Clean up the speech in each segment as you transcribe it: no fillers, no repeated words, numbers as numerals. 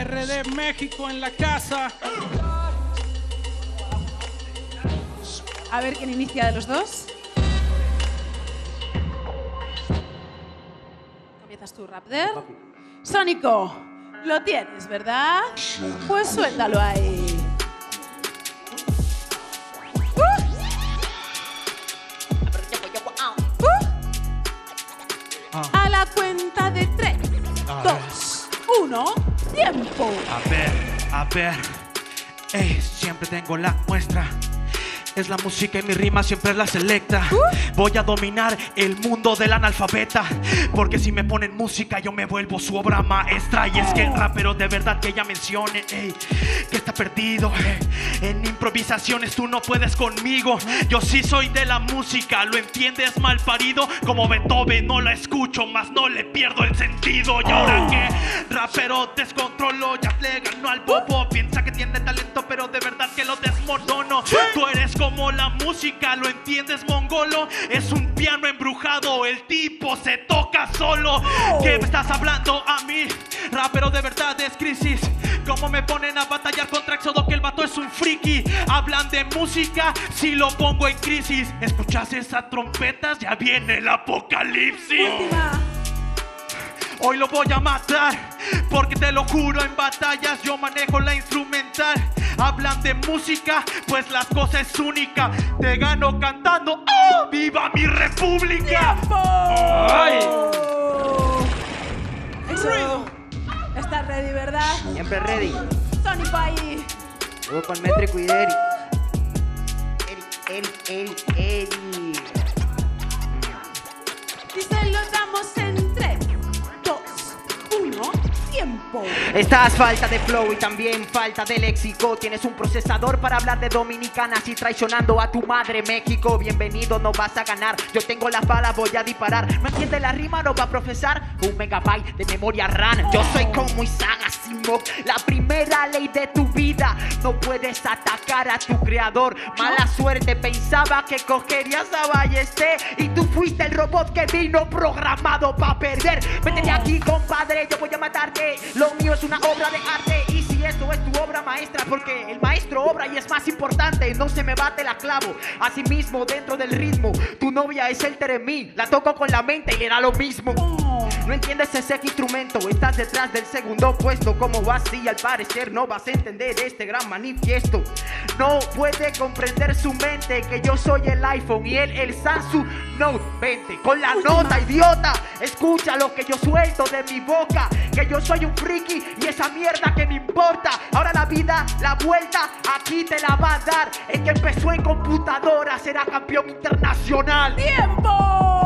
RD México en la casa. A ver quién inicia de los dos. Comienzas tú, Raptor. Sónico, lo tienes, ¿verdad? Pues suéltalo ahí. A la cuenta de 3, 2, 1, tiempo. A ver. Ey, siempre tengo la muestra. Es la música y mi rima siempre es la selecta. Voy a dominar el mundo del analfabeta, porque si me ponen música yo me vuelvo su obra maestra. Y es que el rapero de verdad que ella mencione, ey, que está perdido, en improvisaciones tú no puedes conmigo. Yo sí soy de la música, lo entiendes mal parido. Como Beethoven no la escucho, más no le pierdo el sentido. Y ahora que rapero descontrolo, ya le ganó al bobo. Piensa que tiene talento pero de verdad que lo desmorono. Tú eres como la música, ¿lo entiendes, mongolo? Es un piano embrujado, el tipo se toca solo. ¿Qué me estás hablando a mí? Rapero de verdad es crisis. ¿Cómo me ponen a batallar contra Éxodo? Que el vato es un friki. Hablan de música, si lo pongo en crisis. ¿Escuchas esas trompetas? Ya viene el apocalipsis. Hoy lo voy a matar, porque te lo juro, en batallas yo manejo la instrumental. Hablan de música, pues la cosa es única. Te gano cantando, ¡oh! ¡Viva mi república! ¡Ay! Éxodo, ¿estás ready, verdad? Siempre ready. Sónico ahí. Luego con Métrico y Eri. Eri. Y se lo damos en 3, 2, 1, tiempo. Estás falta de flow y también falta de léxico. Tienes un procesador para hablar de dominicanas y traicionando a tu madre México. Bienvenido, no vas a ganar. Yo tengo la bala, voy a disparar. ¿No entiendes la rima? No va a profesar. 1 megabyte de memoria RAM. Yo soy como Isaac Asimov. La primera ley de tu vida: no puedes atacar a tu creador. Mala suerte, pensaba que cogerías a Ballesté y tú fuiste el robot que vino programado para perder. Vete de aquí, compadre, yo voy a matarte. Lo mío es una obra de arte. Y si esto es tu obra maestra, porque el maestro obra y es más importante, no se me bate la clavo. Asimismo, dentro del ritmo, tu novia es el Teremín. La toco con la mente y le da lo mismo. No entiendes ese instrumento, estás detrás del segundo puesto. ¿Cómo vas? Si al parecer no vas a entender este gran manifiesto. No puede comprender su mente que yo soy el iPhone y él el Samsung Note 20. Con la nota, idiota, escucha lo que yo suelto de mi boca, que yo soy un friki y esa mierda que me importa. Ahora la vida, la vuelta, aquí te la va a dar. El que empezó en computadora será campeón internacional. ¡Tiempo!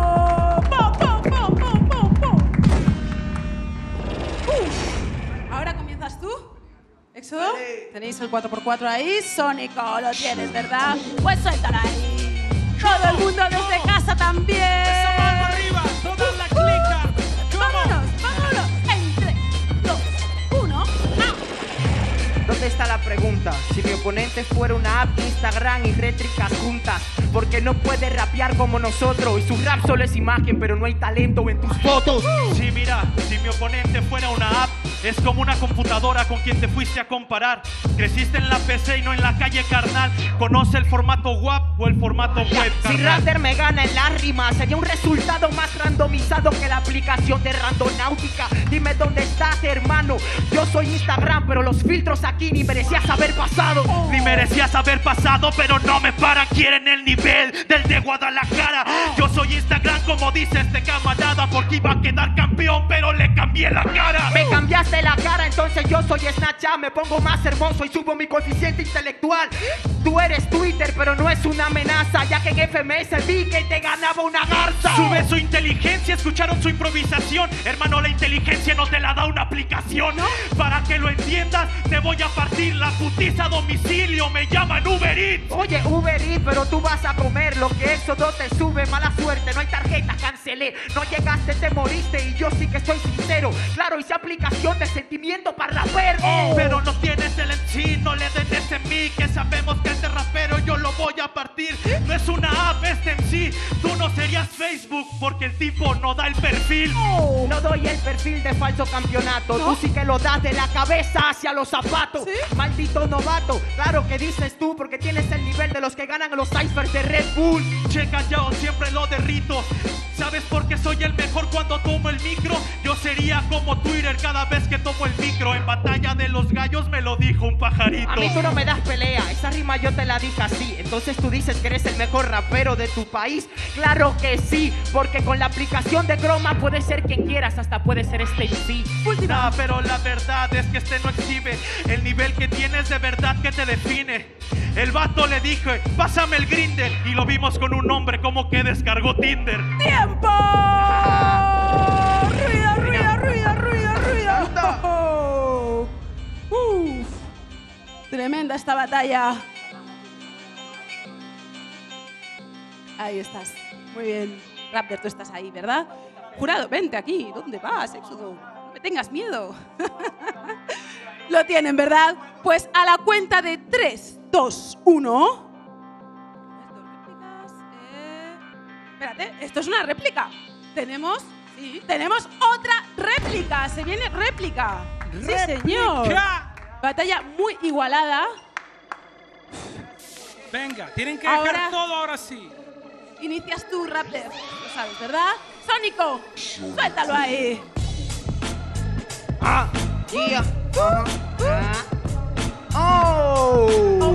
Ahora comienzas tú, Éxodo. Tenéis el 4x4 ahí. Sónico, lo tienes, ¿verdad? Pues suéltala ahí. Todo el mundo desde casa también. Esa mano arriba, toda la clica. Vámonos. En 3, 2, 1, ¿Dónde está la pregunta? Si mi oponente fuera una app, Instagram y rétricas juntas, porque no puede rapear como nosotros y su rap solo es imagen, pero no hay talento en tus fotos. Sí, mira, si mi oponente fuera una app, es como una computadora con quien te fuiste a comparar. Creciste en la PC y no en la calle, carnal. Conoce el formato WAP o el formato web, carnal. Si Raptor me gana en la rima, sería un resultado más randomizado que la aplicación de Randonáutica. Dime dónde estás, hermano. Yo soy Instagram, pero los filtros aquí ni merecías haber pasado. Ni merecías haber pasado, pero no me paran. Quieren el nivel del de Guadalajara. Yo soy Instagram, como dice este camarada, porque iba a quedar campeón, pero le cambié la cara. Me cambiaste la cara, entonces yo soy Snapchat. Me pongo más hermoso y subo mi coeficiente intelectual. Tú eres Twitter, pero no es una amenaza, ya que en FMS vi que te ganaba una garza. Sube su inteligencia, escucharon su improvisación. Hermano, la inteligencia no te la da una aplicación, ¿no? Para que lo entiendas, te voy a partir la putiza a domicilio. Me llaman Uber Eats. Oye, Uber Eats, pero tú vas a comer lo que Éxodo te sube. Mala suerte, no hay tarjeta, cancelé. No llegaste, te moriste y yo sí que soy sincero. Claro, hice aplicación de sentimiento para rapero. Pero no tienes el en sí, no le den ese en mí, que sabemos que este rapero yo lo voy voy a partir. No es una app, este en sí. Tú no serías Facebook porque el tipo no da el perfil. No doy el perfil de falso campeonato. ¿No? Tú sí que lo das de la cabeza hacia los zapatos. ¿Sí? Maldito novato. Claro que dices tú porque tienes el nivel de los que ganan los icebergs de Red Bull. Checa, yo siempre lo derrito. ¿Sabes por qué soy el mejor cuando tomo el micro? Yo sería como Twitter cada vez que tomo el micro. En batalla de los gallos me lo dijo un pajarito. A mí tú no me das pelea, esa rima yo te la dije así. Entonces tú dices que eres el mejor rapero de tu país. Claro que sí, porque con la aplicación de Chroma puedes ser quien quieras, hasta puede ser este en sí. Nah, pero la verdad es que este no exhibe el nivel que tienes de verdad que te define. El vato le dijo, pásame el Grindr, y lo vimos con un hombre como que descargó Tinder. ¡Tiempo! ¡Ruido, ruido, ruido, ruido, ruido! ¡Uf! Tremenda esta batalla. Ahí estás. Muy bien. Raptor, tú estás ahí, ¿verdad? Jurado, vente aquí. ¿Dónde vas, Éxodo? No me tengas miedo. Lo tienen, ¿verdad? Pues a la cuenta de 3, 2, 1. Espérate, esto es una réplica. Tenemos otra réplica. Se viene réplica. Sí, señor. Batalla muy igualada. Venga, tienen que dejar Ahora- todo ahora sí. Inicias tú, Raptor. Lo sabes, ¿verdad? Sónico, suéltalo ahí. Yeah. Oh,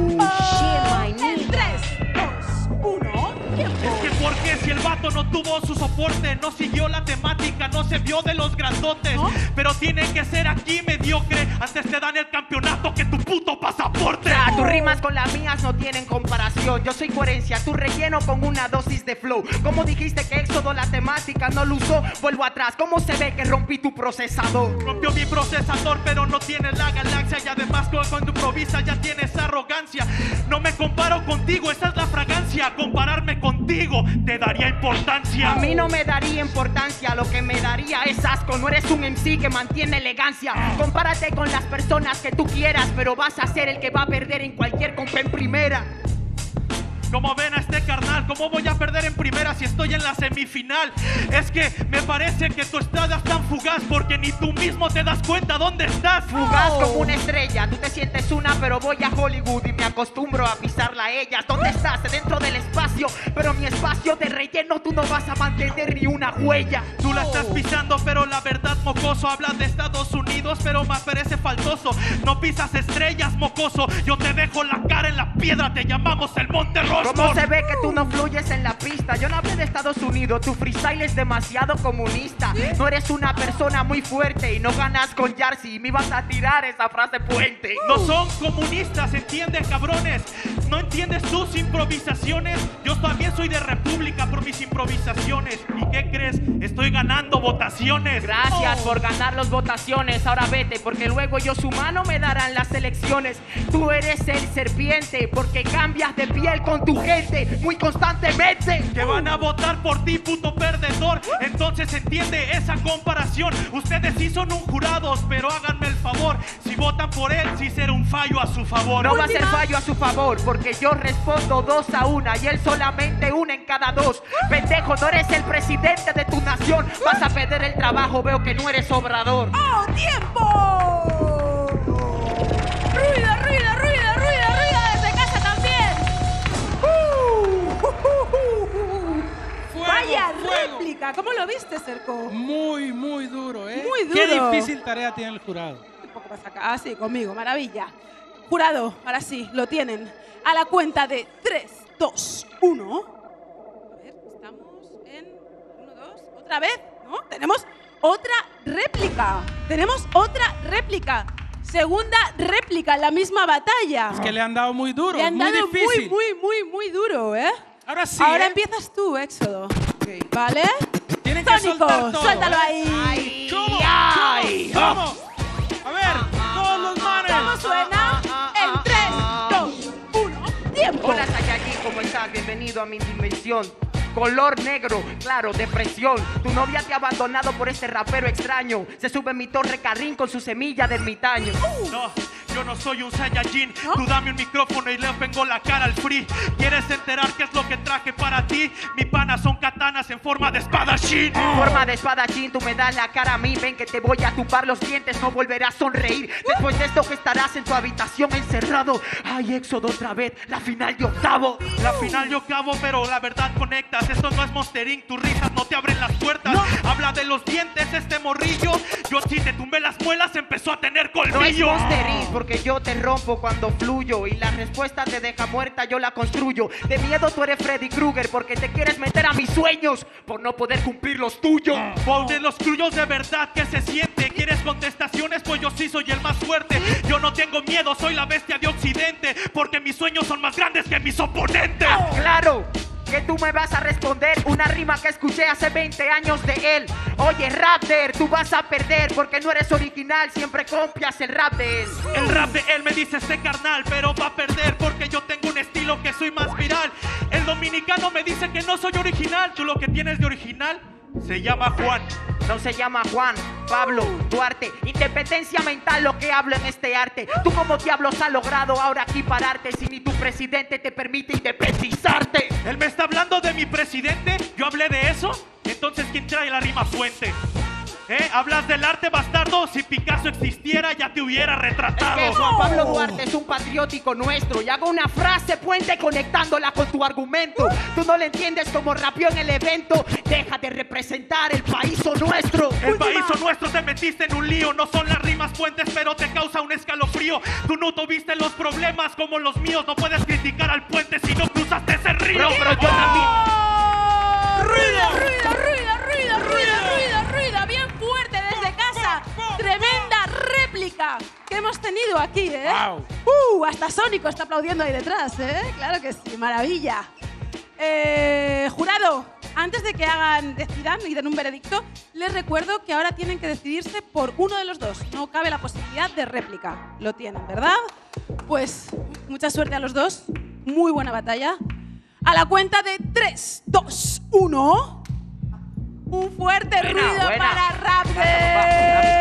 shit, my En 3, 2, 1. Tiempo. Es que porque si el vato no tuvo su soporte, no siguió la temática, no se vio de los grandotes. ¿No? Pero tiene que ser aquí mediocre. Antes te dan el campeonato que tu puto pasaporte. Ya, tus rimas con las mías no tienen comparación. Yo soy coherencia, tu relleno con una dosis de flow. Como dijiste que Éxodo la temática no lo usó, vuelvo atrás. ¿Cómo se ve que rompí tu procesador? Rompió mi procesador, pero no tienes la galaxia. Y además cuando improvisa ya tienes arrogancia. No me comparo contigo, esa es la fragancia. Compararme contigo te daría importancia. A mí no me daría importancia, lo que me daría es asco. No eres un MC que mantiene elegancia. Compárate con las personas que tú quieras, pero vas a ser el que va a perder en cualquier compa en primera. Como ven a este carnal, ¿cómo voy a perder en primera si estoy en la semifinal? Es que me parece que tu estrada es tan fugaz porque ni tú mismo te das cuenta dónde estás. Fugaz como una estrella, tú te sientes una, pero voy a Hollywood y me acostumbro a pisarla a ellas. ¿Dónde estás? Dentro del espacio, pero mi espacio de relleno tú no vas a mantener ni una huella. Tú la estás pisando, pero la verdad, mocoso, hablas de Estados Unidos, pero me parece faltoso. No pisas estrellas, mocoso. Yo te dejo la cara en la piedra, te llamamos el Monte Rushmore. ¿Cómo se ve que tú no fluyes en la pista? Yo no hablé de Estados Unidos, tu freestyle es demasiado comunista. No eres una persona muy fuerte y no ganas con Yarsi. Y me ibas a tirar esa frase puente. No son comunistas, ¿entienden, cabrones? ¿No entiendes tus improvisaciones? Yo también soy de República por mis improvisaciones. ¿Y qué crees? Estoy ganando votaciones. Gracias por ganar las votaciones. Ahora vete, porque luego ellos humanos me darán las elecciones. Tú eres el serpiente, porque cambias de piel con tu gente muy constantemente. Que van a votar por ti, puto perdedor. Entonces entiende esa comparación. Ustedes sí son un jurados, pero háganme el favor. Si votan por él, sí será un fallo a su favor. No va a ser fallo a su favor, porque yo respondo 2-1 y él solamente 1 en cada 2. Pendejo, no eres el presidente de tu nación. Vas a perder el trabajo, veo que no eres obrador. ¡Oh, tiempo! ¡Ruido, ruido, ruido, ruido, ruido desde casa también! Fuego, ¡Vaya fuego. réplica! ¿Cómo lo viste, Cerco? Muy, muy duro, ¿eh? Muy Qué duro. difícil tarea tiene el jurado. Un poco más acá. Ah, sí, conmigo. Maravilla. Jurado, ahora sí, lo tienen. A la cuenta de 3, 2, 1. A ver, estamos en 1, 2. ¿Otra vez? ¿No? Tenemos otra réplica. Tenemos otra réplica. Segunda réplica en la misma batalla. Es que le han dado muy duro, Le han muy dado difícil. muy duro, ¿eh? Ahora sí, Ahora ¿eh? empiezas tú, Éxodo. ¿Vale? Tienen que Sónico, soltar todo, suéltalo ¿eh? ahí. ¿Cómo? Ay. ¿Cómo? A ver, todos los manes. ¿Cómo suena? En 3, 2, 1. ¡Tiempo! Hola Saiyajin, ¿cómo estás? Bienvenido a mi dimensión. Color negro, claro, depresión. Tu novia te ha abandonado por este rapero extraño. Se sube en mi torre carrín con su semilla de ermitaño. No, yo no soy un Saiyajin. ¿No? Tú dame un micrófono y le vengo la cara al free. ¿Quieres enterar qué es lo que traje para ti? Mi pana son katanas en forma de espadachín. Forma de espadachín, tú me das la cara a mí. Ven que te voy a tumbar los dientes, no volverás a sonreír. Después de esto que estarás en tu habitación encerrado. Ay, Éxodo otra vez, la final de octavo. La final yo cabo, pero la verdad conectas. Esto no es Monster Inc, tus risas no te abren las puertas. No. Habla de los dientes, este morrillo. Yo sí te tumbé las muelas, empezó a tener No es colmillo. Monster Inc, porque yo te rompo cuando fluyo. Y la respuesta te deja muerta, yo la construyo. De miedo tú eres Freddy Krueger, porque te quieres meter a mis sueños por no poder cumplir los tuyos. De los tuyos de verdad que se siente. ¿Quieres contestaciones? Pues yo sí soy el más fuerte. Yo no tengo miedo, soy la bestia de Occidente. Porque mis sueños son más grandes que mis oponentes. Claro que tú me vas a responder una rima que escuché hace 20 años de él. Oye, Raptor, tú vas a perder porque no eres original, siempre copias el rap de él. El rap de él me dice este carnal, pero va a perder porque yo tengo un estilo que soy más viral. El dominicano me dice que no soy original. Tú lo que tienes de original se llama Juan. No se llama Juan, Pablo, Duarte. Independencia mental lo que hablo en este arte. Tú como diablos has logrado ahora aquí pararte si ni tu presidente te permite independizarte. Él me está hablando de mi presidente. Yo hablé de eso. Entonces, ¿quién trae la rima fuente? ¿Hablas del arte, bastardo? Si Picasso existiera, ya te hubiera retratado. Es que Juan Pablo Duarte es un patriótico nuestro y hago una frase puente conectándola con tu argumento. Tú no le entiendes como rapeó en el evento. Deja de representar el país o nuestro. El país o nuestro, te metiste en un lío. No son las rimas puentes, pero te causa un escalofrío. Tú no tuviste los problemas como los míos. No puedes criticar al puente si no cruzaste ese río. Bro, yo también. ¡Ruido! Bien fuerte desde casa. Tremenda réplica que hemos tenido aquí, ¿eh? Wow. Hasta Sónico está aplaudiendo ahí detrás, ¿eh? Claro que sí, maravilla. Jurado, antes de que decidan y den un veredicto, les recuerdo que ahora tienen que decidirse por uno de los dos. No cabe la posibilidad de réplica. Lo tienen, ¿verdad? Pues mucha suerte a los dos. Muy buena batalla. A la cuenta de 3, 2, 1. Un fuerte ruido buena. para Raptor.